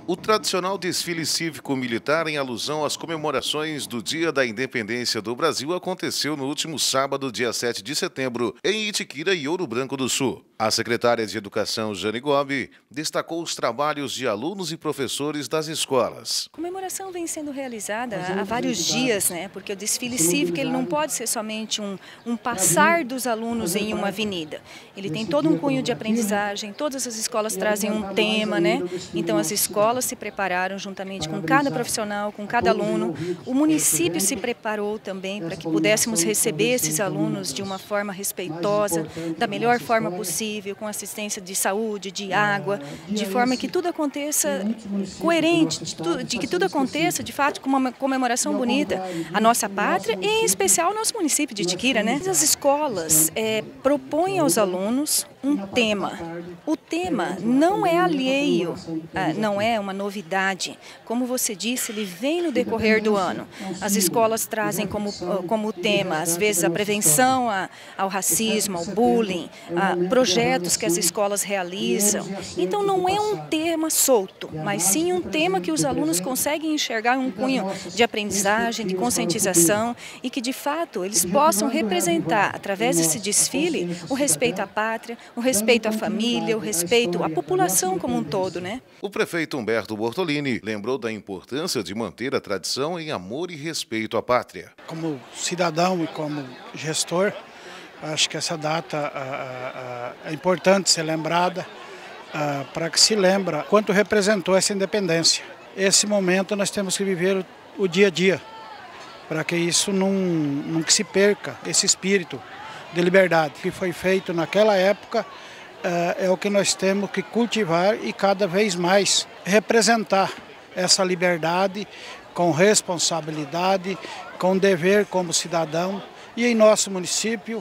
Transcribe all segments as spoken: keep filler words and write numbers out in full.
O tradicional desfile cívico-militar em alusão às comemorações do Dia da Independência do Brasil aconteceu no último sábado, dia sete de setembro, em Itiquira e Ouro Branco do Sul. A secretária de Educação, Jane Gobi, destacou os trabalhos de alunos e professores das escolas. A comemoração vem sendo realizada há vários dias, né? Porque o desfile cívico ele não pode ser somente um, um passar dos alunos em uma avenida. Ele tem todo um cunho de aprendizagem, todas as escolas trazem um tema, né? Então as escolas se prepararam juntamente com cada profissional, com cada aluno. O município se preparou também para que pudéssemos receber esses alunos de uma forma respeitosa, da melhor forma possível, com assistência de saúde, de água, de forma que tudo aconteça coerente, de, tu, de que tudo aconteça, de fato, com uma comemoração bonita à nossa pátria e, em especial, ao nosso município de Itiquira, né? As escolas é, propõem aos alunos um tema. O tema não é alheio, não é uma novidade. Como você disse, ele vem no decorrer do ano. As escolas trazem como, como tema, às vezes, a prevenção ao racismo, ao bullying, a projetos que as escolas realizam. Então, não é um tema solto, mas sim um tema que os alunos conseguem enxergar um cunho de aprendizagem, de conscientização e que, de fato, eles possam representar, através desse desfile, o respeito à pátria, o respeito à família, o respeito à população como um todo, né? O prefeito Humberto Bortolini lembrou da importância de manter a tradição em amor e respeito à pátria. Como cidadão e como gestor, acho que essa data ah, ah, é importante ser lembrada ah, para que se lembra quanto representou essa independência. Esse momento nós temos que viver o, o dia a dia, para que isso não, não que se perca, esse espírito de liberdade que foi feito naquela época. Uh, é o que nós temos que cultivar e cada vez mais representar essa liberdade com responsabilidade, com dever como cidadão. E em nosso município uh,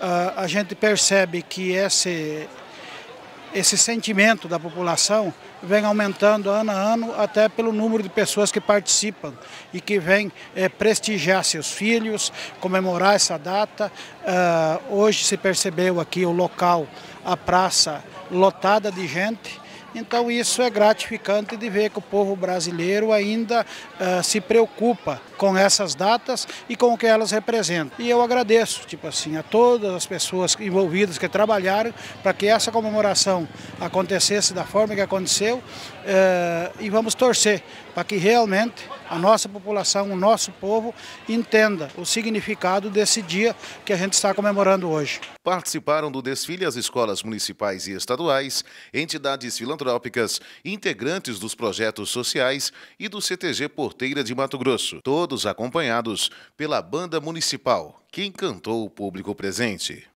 a gente percebe que esse, esse sentimento da população vem aumentando ano a ano, até pelo número de pessoas que participam e que vêm é, prestigiar seus filhos, comemorar essa data. Uh, hoje se percebeu aqui o local, a praça lotada de gente. Então isso é gratificante de ver que o povo brasileiro ainda uh, se preocupa com essas datas e com o que elas representam. E eu agradeço, tipo assim, a todas as pessoas envolvidas que trabalharam para que essa comemoração acontecesse da forma que aconteceu uh, e vamos torcer para que realmente a nossa população, o nosso povo entenda o significado desse dia que a gente está comemorando hoje. Participaram do desfile as escolas municipais e estaduais, entidades filantrópicas, integrantes dos projetos sociais e do C T G Porteira de Mato Grosso, todos acompanhados pela banda municipal, que encantou o público presente.